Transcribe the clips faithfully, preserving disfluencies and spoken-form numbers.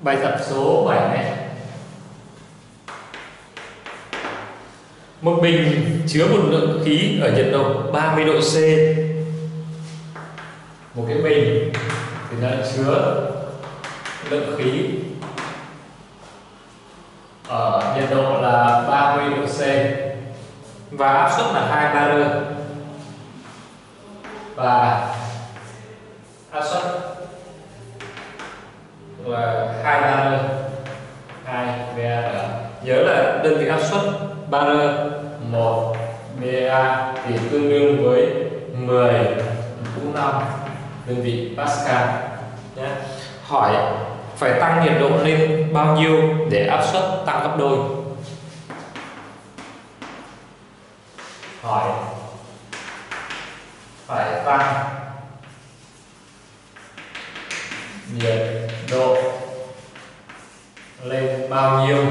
Bài tập số bảy này. Một bình chứa một lượng khí ở nhiệt độ ba mươi độ C. Một cái bình thì nó chứa lượng khí ở nhiệt độ là ba mươi độ C và áp suất là hai bar và áp suất là hai bar, hai bar. Nhớ là đơn vị áp suất bar một ba thì tương đương với mười mũ năm đơn vị Pascal nhé. Hỏi phải tăng nhiệt độ lên bao nhiêu để áp suất tăng gấp đôi. Hỏi phải tăng nhiệt độ lên bao nhiêu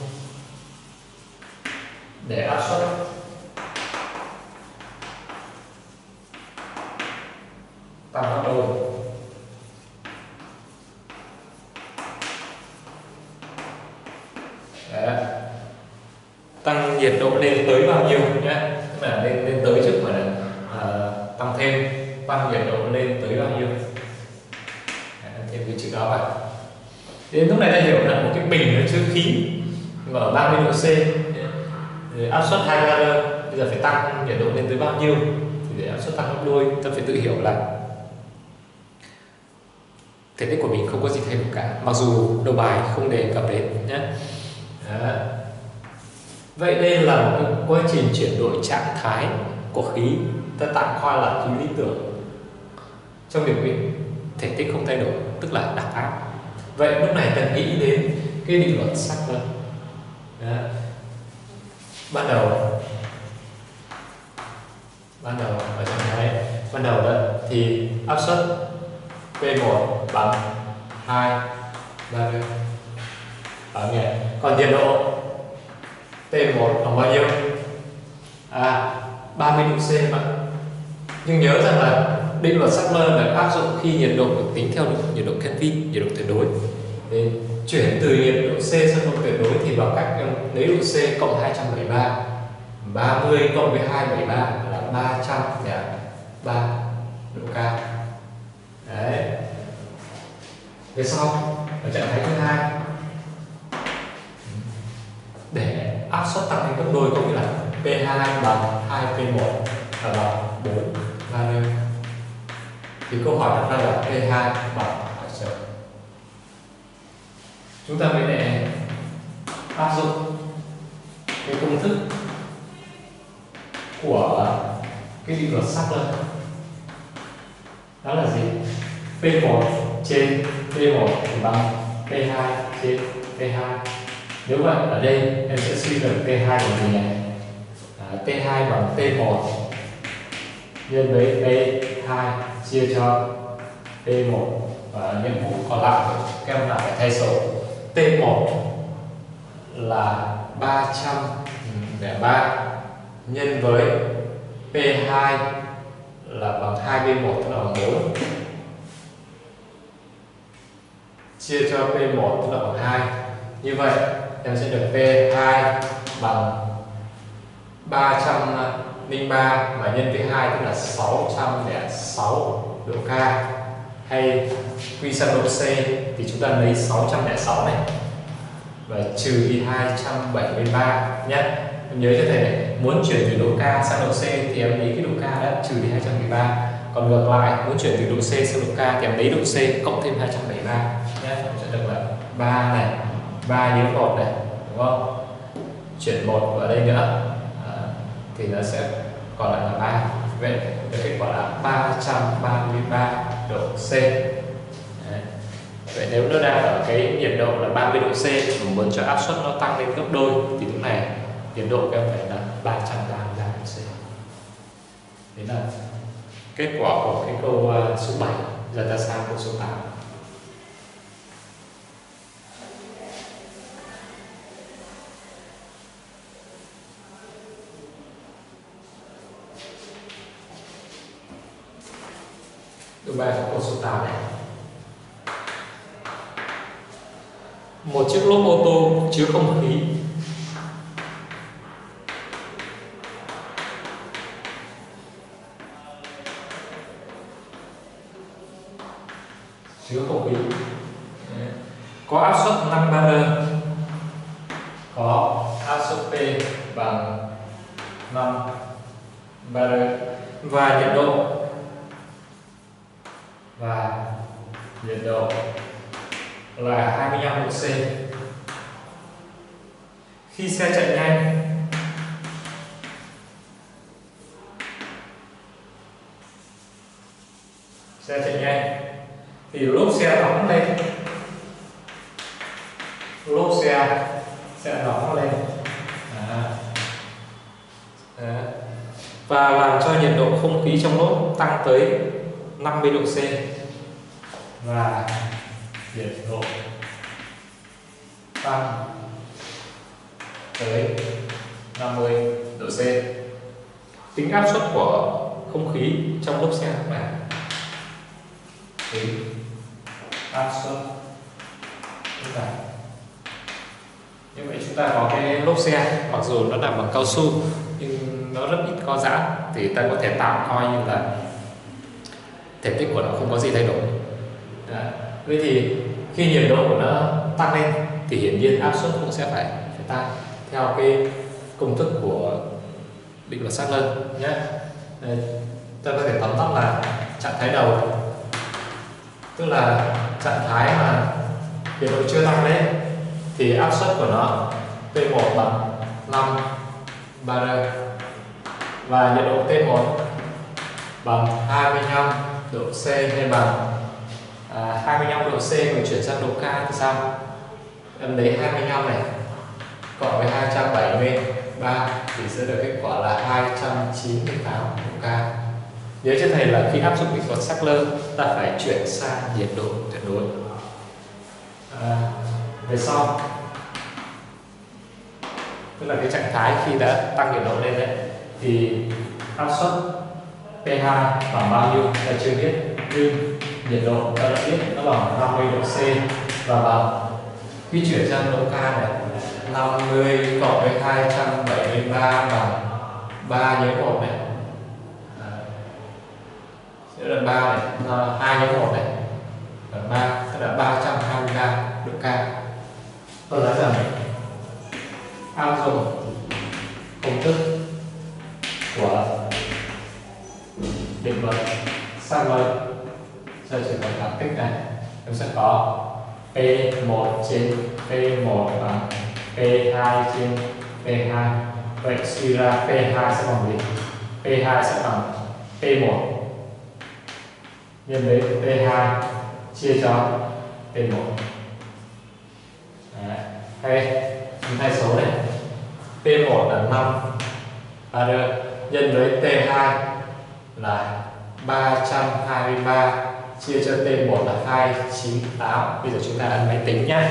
để áp suất tăng gấp đôi. Đấy. Tăng nhiệt độ lên tới bao nhiêu nhé, tức là lên lên tới trước mà là à, tăng thêm, tăng nhiệt độ lên tới bao nhiêu. Đấy, thêm cái chữ đó vào. Đến lúc này ta hiểu là một cái bình nó chứa khí ở ba mươi độ C, áp suất hai bar, bây giờ phải tăng nhiệt độ lên tới bao nhiêu thì để áp suất tăng gấp đôi. Ta phải tự hiểu là thể tích của mình không có gì thay đổi cả, mặc dù đầu bài không đề cập đến nhé. Đó. Vậy đây là một cái quá trình chuyển đổi trạng thái của khí, ta tạm coi là khí lý tưởng trong điều kiện thể tích không thay đổi, tức là đẳng áp. Vậy lúc này ta nghĩ đến cái định luật Sachs. Ban đầu ban đầu ở trạng thái ban đầu đó thì áp suất P một bằng hai bar ở nhỉ. Còn nhiệt độ T một bằng bao nhiêu? À, ba mươi độ C mà. Nhưng nhớ rằng là định luật Sachs là áp dụng khi nhiệt độ được tính theo nhiệt độ Kelvin, nhiệt độ tuyệt đối. Để chuyển từ nhiệt độ C sang nhiệt độ tuyệt đối thì bằng cách lấy độ C cộng hai trăm bảy mươi ba, ba mươi cộng với hai trăm bảy mươi ba là ba trăm lẻ ba độ K. Đấy. Về sau ở trạng thái thứ hai, để áp suất tăng lên gấp đôi có nghĩa là P hai bằng hai P một là bằng bốn bar, thì câu hỏi đặt ra là P hai bằng bao nhiêu. Chúng ta mới để áp dụng cái công thức của cái định luật Sachs. Đó là gì? P một trên P một bằng P hai trên P hai. Nếu vậy ở đây em sẽ suy được P hai bằng gì này? À, P hai bằng P một nhân với P hai chia cho P một, và nhiệm vụ còn lại các em là phải thay số. T một là ba trăm lẻ ba nhân với P hai là bằng hai P một, tức là bằng bốn, chia cho P một tức là bằng hai. Như vậy em sẽ được P hai bằng ba trăm lẻ ba và nhân với hai tức là sáu trăm lẻ sáu độ K, hay quy sang độ C thì chúng ta lấy sáu trăm lẻ sáu này và trừ đi hai trăm bảy mươi ba nhé. Em nhớ cho thầy này, muốn chuyển từ độ K sang độ C thì em lấy cái độ K đó trừ đi hai trăm bảy mươi ba, còn ngược lại muốn chuyển từ độ C sang độ K thì em lấy độ C cộng thêm hai trăm bảy mươi ba nhé. Em sẽ được là ba này, ba nhớ một này, đúng không? Chuyển một vào đây nữa à, thì nó sẽ còn lại là ba. Vậy kết quả là ba trăm ba mươi ba độ C. Đấy. Vậy nếu nó đang ở cái nhiệt độ là ba mươi độ C mà muốn cho áp suất nó tăng lên gấp đôi thì lúc này nhiệt độ các em phải là ba trăm ba mươi ba độ C. Đấy là kết quả của cái câu số bảy. Giờ ta sang câu số tám. Câu bài của câu số tám này. một chiếc lốp ô tô chứa không khí. Chứa không khí. Đấy. Có áp suất năm bar, có áp suất P bằng năm bar và nhiệt độ và nhiệt độ là hai mươi lăm độ C. Khi xe chạy nhanh xe chạy nhanh thì lốp xe nóng lên, lốp xe sẽ nóng lên. Đó. Đó. Và làm cho nhiệt độ không khí trong lốp tăng tới năm mươi độ C và nhiệt độ tăng tới năm mươi độ C. Tính áp suất của không khí trong lốp xe các bạn. Tính áp suất chúng ta. Như vậy chúng ta có cái lốp xe, mặc dù nó làm bằng cao su nhưng nó rất ít co giãn, thì ta có thể tạm coi như là thể tích của nó không có gì thay đổi. Đó. Vậy thì khi nhiệt độ của nó tăng lên thì hiển nhiên áp suất cũng sẽ phải, phải tăng theo cái công thức của định luật Sackler nhé. Ta có thể tóm tắt là trạng thái đầu, tức là trạng thái mà nhiệt độ chưa tăng lên thì áp suất của nó P một bằng năm bar và nhiệt độ T một bằng hai mươi lăm độ C hay bằng à, hai mươi lăm độ C mà chuyển sang độ K thì sao? Em lấy hai mươi lăm này cộng với hai trăm bảy mươi ba thì sẽ được kết quả là hai trăm chín mươi tám độ K. Nhớ cho thầy là khi áp dụng định luật Sackler ta phải chuyển sang nhiệt độ tuyệt đối. À, về sau tức là cái trạng thái khi đã tăng nhiệt độ lên đấy thì áp suất P hai bằng bao nhiêu ta chưa biết, nhưng nhiệt độ ta đã biết nó bằng năm mươi độ C và bằng khi chuyển sang độ K này năm mươi cộng với hai trăm bảy mươi ba bằng ba nhớ một này, sẽ là ba này, hai nhớ một này bằng ba, tức là ba trăm hai mươi ba độ K. Tôi nói rằng áp dụng công thức của định luật Sackler cho trường hợp cảm tích này, chúng sẽ có P một trên P một bằng P hai trên P hai. Vậy suy ra P hai sẽ bằng gì? P hai sẽ bằng P một nhân với P hai chia cho P một. Đấy. Hay chúng thay số này, P một là năm bar nhân với T hai là ba trăm hai mươi ba chia cho T một là hai trăm chín mươi tám. Bây giờ chúng ta ấn máy tính nhé.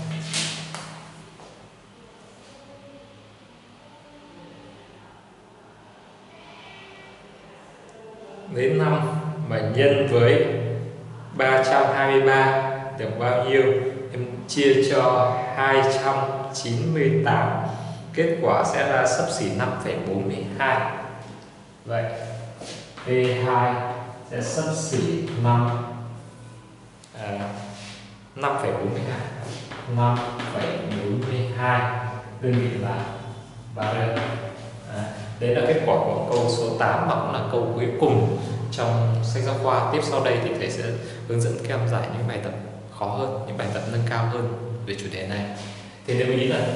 Lấy năm mà nhân với ba trăm hai mươi ba được bao nhiêu? Em chia cho hai trăm chín mươi tám, kết quả sẽ ra xấp xỉ năm phẩy bốn mươi hai. Vậy P hai sẽ xấp xỉ năm à, năm phẩy bốn mươi hai, năm phẩy bốn mươi hai đơn vị là bar. À, đấy là kết quả của câu số tám và cũng là câu cuối cùng trong sách giáo khoa. Tiếp sau đây thì thầy sẽ hướng dẫn các em giải những bài tập khó hơn, những bài tập nâng cao hơn về chủ đề này. Thì lưu ý là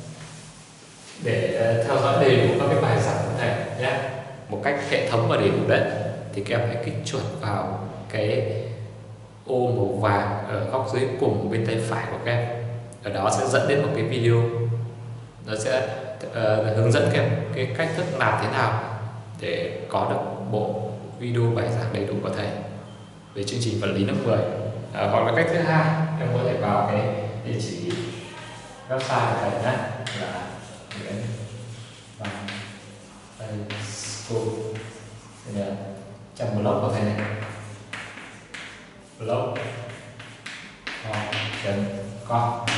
để theo dõi đầy đủ các cái bài giảng của thầy nhé, một cách hệ thống và đầy đủ đấy, thì các em hãy kích chuột vào cái ô màu vàng ở góc dưới cùng bên tay phải của các em. Ở đó sẽ dẫn đến một cái video, nó sẽ uh, hướng dẫn các em cái cách thức làm thế nào để có được bộ video bài giảng đầy đủ của thầy về chương trình vật lý lớp mười. À, hoặc là cách thứ hai, em có thể vào cái địa chỉ website của thầy nhé, là Nguyễn Văn Tây School. Đây là trong blog của thầy này, blog com